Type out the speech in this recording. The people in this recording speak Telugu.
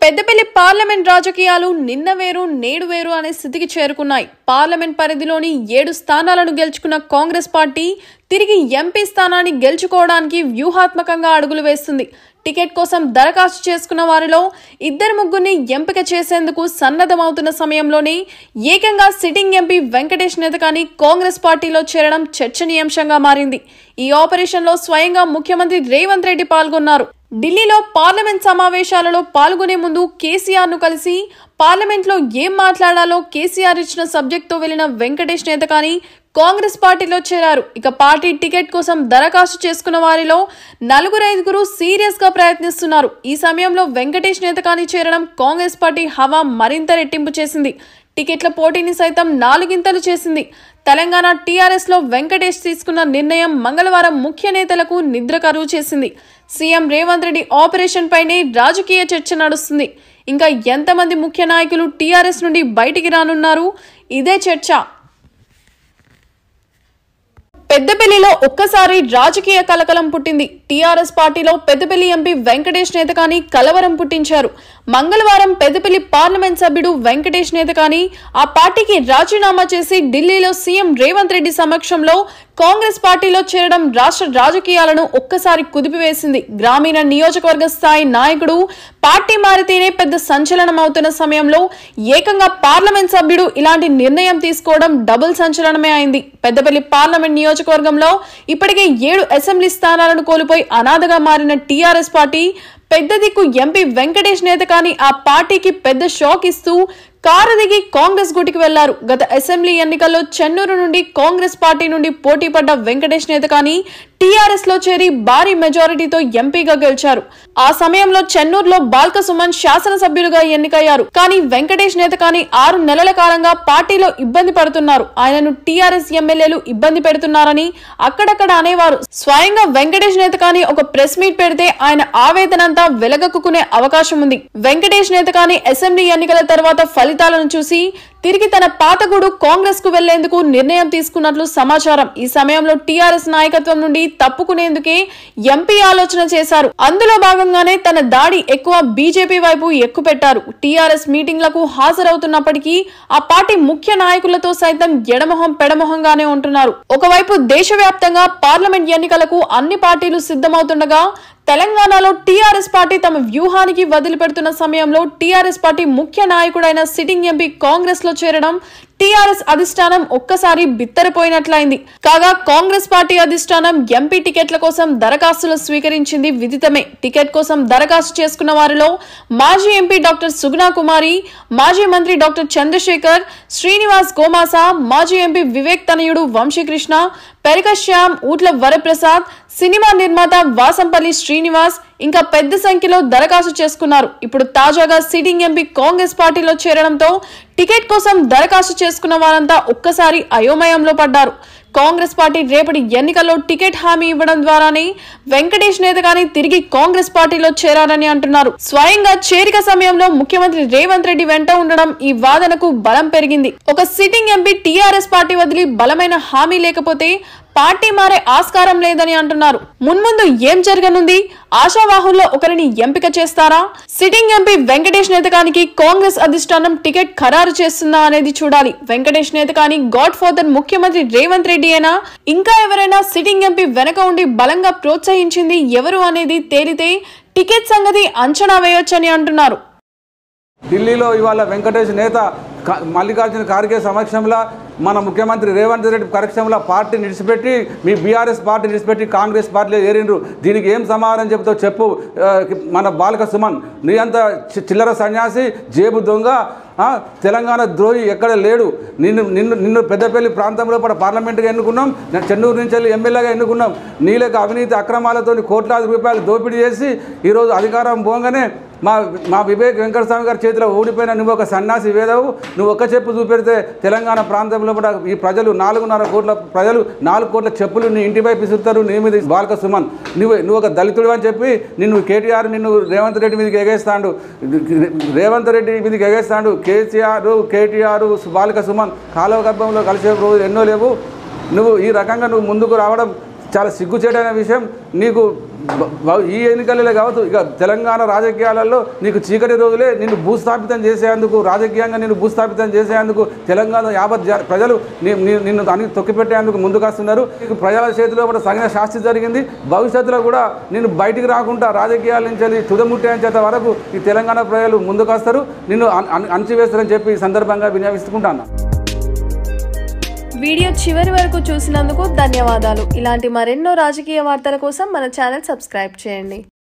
పెద్దపల్లి పార్లమెంట్ రాజకీయాలు నిన్న వేరు నేడు వేరు అనే స్థితికి చేరుకున్నాయి. పార్లమెంట్ పరిధిలోని 7 స్థానాలను గెలుచుకున్న కాంగ్రెస్ పార్టీ తిరిగి ఎంపీ స్థానాన్ని గెలుచుకోవడానికి వ్యూహాత్మకంగా అడుగులు వేస్తుంది. టికెట్ కోసం దరఖాస్తు చేసుకున్న వారిలో 2-3 ఎంపిక చేసేందుకు సన్నద్ధమవుతున్న సమయంలోనే ఏకంగా సిట్టింగ్ ఎంపీ వెంకటేష్ నేతకాని కాంగ్రెస్ పార్టీలో చేరడం చర్చనీయాంశంగా మారింది. ఈ ఆపరేషన్లో స్వయంగా ముఖ్యమంత్రి రేవంత్ రెడ్డి పాల్గొన్నారు. ఢిల్లీలో పార్లమెంట్ సమావేశాలలో పాల్గొనే ముందు కేసీఆర్ ను కలిసి పార్లమెంట్లో ఏం మాట్లాడాలో కేసీఆర్ ఇచ్చిన సబ్జెక్టుతో వెళ్లిన వెంకటేష్ నేతకాని కాంగ్రెస్ పార్టీలో చేరారు. ఇక పార్టీ టికెట్ కోసం దరఖాస్తు చేసుకున్న వారిలో 4-5 సీరియస్ గా ప్రయత్నిస్తున్నారు. ఈ సమయంలో వెంకటేష్ నేతకాని చేరడం కాంగ్రెస్ పార్టీ హవా మరింత రెట్టింపు చేసింది. టికెట్ల పోటీని సైతం 4 గింతలు చేసింది. తెలంగాణ టీఆర్ఎస్ లో వెంకటేష్ తీసుకున్న నిర్ణయం మంగళవారం ముఖ్య నేతలకు నిద్ర కరువు చేసింది. సీఎం రేవంత్ రెడ్డి ఆపరేషన్ పైనే రాజకీయ చర్చ నడుస్తుంది. ఇంకా ఎంతమంది ముఖ్య నాయకులు టీఆర్ఎస్ నుండి బయటికి రానున్నారు? ఇదే చర్చ. పెద్దపల్లిలో ఒక్కసారి రాజకీయ కలకలం పుట్టింది. టీఆర్ఎస్ పార్టీలో పెద్దపల్లి ఎంపీ వెంకటేష్ నేతకాని కలవరం పుట్టించారు. మంగళవారం పెద్దపల్లి పార్లమెంట్ సభ్యుడు వెంకటేష్ నేతకాని ఆ పార్టీకి రాజీనామా చేసి ఢిల్లీలో సీఎం రేవంత్ రెడ్డి సమక్షంలో కాంగ్రెస్ పార్టీలో చేరడం రాష్ట్ర రాజకీయాలను ఒక్కసారి కుదిపివేసింది. గ్రామీణ నియోజకవర్గ స్థాయి నాయకుడు పార్టీ మారితేనే పెద్ద సంచలనం అవుతున్న సమయంలో ఏకంగా పార్లమెంట్ సభ్యుడు ఇలాంటి నిర్ణయం తీసుకోవడం డబుల్ సంచలనమే అయింది. పెద్దపల్లి పార్లమెంట్ నియోజకవర్గంలో ఇప్పటికే 7 అసెంబ్లీ స్థానాలను కోల్పోయి అనాథగా మారిన టీఆర్ఎస్ పార్టీ పెద్ద దిక్కు ఎంపీ వెంకటేష్ నేతకాని ఆ పార్టీకి పెద్ద షాక్ ఇస్తూ కారు దిగి కాంగ్రెస్ గుటికి వెళ్లారు. గత అసెంబ్లీ ఎన్నికల్లో చెన్నూరు నుండి కాంగ్రెస్ పార్టీ నుండి పోటీ పడ్డ వెంకటేష్ నేతకాని టీఆర్ఎస్ లో చేరి భారీ మెజారిటీతో ఎంపీగా గెలిచారు. ఆ సమయంలో చెన్నూరులో బాల్క సుమన్ శాసనసభ్యులుగా ఎన్నికయ్యారు. కానీ వెంకటేష్ నేతకాని 6 నెలల కాలంగా పార్టీలో ఇబ్బంది పడుతున్నారు. ఆయనను టీఆర్ఎస్ ఎమ్మెల్యేలు ఇబ్బంది పెడుతున్నారని అక్కడక్కడ అనేవారు. స్వయంగా వెంకటేష్ నేతకాని ఒక ప్రెస్ మీట్ పెడితే ఆయన ఆవేదనంతా వెలగక్కునే అవకాశం ఉంది. వెంకటేష్ నేతకాని అసెంబ్లీ ఎన్నికల తర్వాత ఫలితాలను చూసి తిరిగి తన పాతగూడు కాంగ్రెస్ కు వెళ్లేందుకు నిర్ణయం తీసుకున్నట్లు సమాచారం. ఈ సమయంలో టీఆర్ఎస్ నాయకత్వం నుండి తప్పుకునేందుకే ఎంపీ ఆలోచన చేశారు. అందులో భాగంగానే తన దాడి ఎక్కువ బీజేపీ వైపు ఎక్కుపెట్టారు. టీఆర్ఎస్ మీటింగ్లకు హాజరవుతున్నప్పటికీ ఆ పార్టీ ముఖ్య నాయకులతో సైతం ఎడమొహం పెడమొహంగానే ఉంటున్నారు. ఒకవైపు దేశవ్యాప్తంగా పార్లమెంట్ ఎన్నికలకు అన్ని పార్టీలు సిద్ధమవుతుండగా తెలంగాణలో టీఆర్ఎస్ పార్టీ తమ వ్యూహానికి వదిలిపెడుతున్న సమయంలో టీఆర్ఎస్ పార్టీ ముఖ్య నాయకుడైన సిట్టింగ్ ఎంపీ కాంగ్రెస్ లో చేరడం టీఆర్ఎస్ అధిష్టానం ఒక్కసారి బిత్తరపోయినట్లయింది. కాగా కాంగ్రెస్ పార్టీ అధిష్టానం ఎంపీ టికెట్ల కోసం దరఖాస్తులు స్వీకరించింది విదితమే. టికెట్ కోసం దరఖాస్తు చేసుకున్న వారిలో మాజీ ఎంపీ డాక్టర్ సుగుణా కుమారి, మాజీ మంత్రి డాక్టర్ చంద్రశేఖర్, శ్రీనివాస్ గోమాసా, మాజీ ఎంపీ వివేక్ తనయుడు వంశీకృష్ణ, పెరక శ్యామ్, ఊట్ల వరప్రసాద్, సినిమా నిర్మాత వాసంపల్లి శ్రీనివాస్ ఇంకా పెద్ద సంఖ్యలో దరఖాస్తు చేసుకున్నారు. ఇప్పుడు తాజాగా సిట్టింగ్ ఎంపీ కాంగ్రెస్ పార్టీలో చేరడంతో టికెట్ కోసం దరఖాస్తు చేసుకున్న వారంతా ఒక్కసారి అయోమయంలో పడ్డారు. కాంగ్రెస్ పార్టీ రేపటి ఎన్నికల్లో టికెట్ హామీ ఇవ్వడం ద్వారానే వెంకటేష్ నేతకాని తిరిగి కాంగ్రెస్ పార్టీలో చేరారని అంటున్నారు. స్వయంగా చేరిక సమయంలో ముఖ్యమంత్రి రేవంత్ రెడ్డి వెంట ఉండడం ఈ వాదనకు బలం పెరిగింది. ఒక సిట్టింగ్ ఎంపీ టీఆర్ఎస్ పార్టీ వదిలి బలమైన హామీ లేకపోతే పార్టీ మారే ఆస్కారం లేదని అంటున్నారు. మున్ముందు ఏం జరగనుంది? ఆశావాహుల్లో ఒకరిని ఎంపిక చేస్తారా? సిట్టింగ్ ఎంపీ వెంకటేష్ నేతకానికి కాంగ్రెస్ అధిష్టానం టికెట్ ఖరారు చేస్తుందా అనేది చూడాలి. వెంకటేష్ నేతకాని గాడ్ ఫాదర్ ముఖ్యమంత్రి రేవంత్ రెడ్డి అయినా ఇంకా ఎవరైనా సిట్టింగ్ ఎంపీ వెనక ఉండి బలంగా ప్రోత్సహించింది ఎవరు అనేది తేలితే టికెట్ సంగతి అంచనా వేయొచ్చని అంటున్నారు. ఢిల్లీలో ఇవాళ వెంకటేష్ నేత మల్లికార్జున ఖార్గే సమక్షంలో మన ముఖ్యమంత్రి రేవంత్ రెడ్డి కరెక్షంలో పార్టీ నిడిచిపెట్టి మీ బీఆర్ఎస్ పార్టీ నిడిచిపెట్టి కాంగ్రెస్ పార్టీలో ఏరిండ్రు. దీనికి ఏం సమాధానం చెబుతావు చెప్పు. మన బాల్క సుమన్ నీ అంత చిల్లర సన్యాసి, జేబు దొంగ, తెలంగాణ ద్రోహి ఎక్కడ లేడు. నిన్ను పెద్దపల్లి ప్రాంతంలో కూడా పార్లమెంట్గా ఎన్నుకున్నాం, చెన్నూరు నుంచి వెళ్ళి ఎమ్మెల్యేగా ఎన్నుకున్నాం. నీళ్ళకి అవినీతి అక్రమాలతో కోట్లాది రూపాయలు దోపిడీ చేసి ఈరోజు అధికారం పోగానే మా వివేక్ వెంకటస్వామి గారి చేతిలో ఓడిపోయిన నువ్వు ఒక సన్యాసి వేదవు. నువ్వు ఒక్క చెప్పు చూపెడితే తెలంగాణ ప్రాంతంలో కూడా ఈ ప్రజలు 4.5 కోట్ల ప్రజలు 4 కోట్ల చెప్పులు నీ ఇంటి వైపు ఇస్తారు. నీ మీద బాల్క సుమన్ నువ్వు ఒక దళితుడు అని చెప్పి నిన్ను కేటీఆర్ నిన్ను రేవంత్ రెడ్డి మీదకి ఎగేస్తాడు. రేవంత్ రెడ్డి మీదకి ఎగేస్తాడు. కేటీఆర్ బాల్క సుమన్ కాలువ గర్భంలో కలిసే రోజు ఎన్నో లేవు. నువ్వు ఈ రకంగా ముందుకు రావడం చాలా సిగ్గుచేటైన విషయం. నీకు ఈ ఎన్నికలే కావచ్చు, ఇక తెలంగాణ రాజకీయాలలో నీకు చీకటి రోజులే. నిన్ను భూస్థాపితం చేసేందుకు, రాజకీయంగా నిన్ను భూస్థాపితం చేసేందుకు తెలంగాణ యావత్ ప్రజలు నిన్ను దానికి తొక్కిపెట్టేందుకు ముందుకొస్తున్నారు. ప్రజల చేతిలో కూడా సరైన శాస్తి జరిగింది. భవిష్యత్తులో కూడా నిన్ను బయటికి రాకుండా రాజకీయాల నుంచి తుదముట్టేంత వరకు ఈ తెలంగాణ ప్రజలు ముందుకొస్తారు, నిన్ను అణచివేస్తారని చెప్పి ఈ సందర్భంగా వినియోగిస్తుంటాను. వీడియో చివరి వరకు చూసినందుకు ధన్యవాదాలు. ఇలాంటి మరెన్నో రాజకీయ వార్తల కోసం మన ఛానల్ సబ్స్క్రైబ్ చేయండి.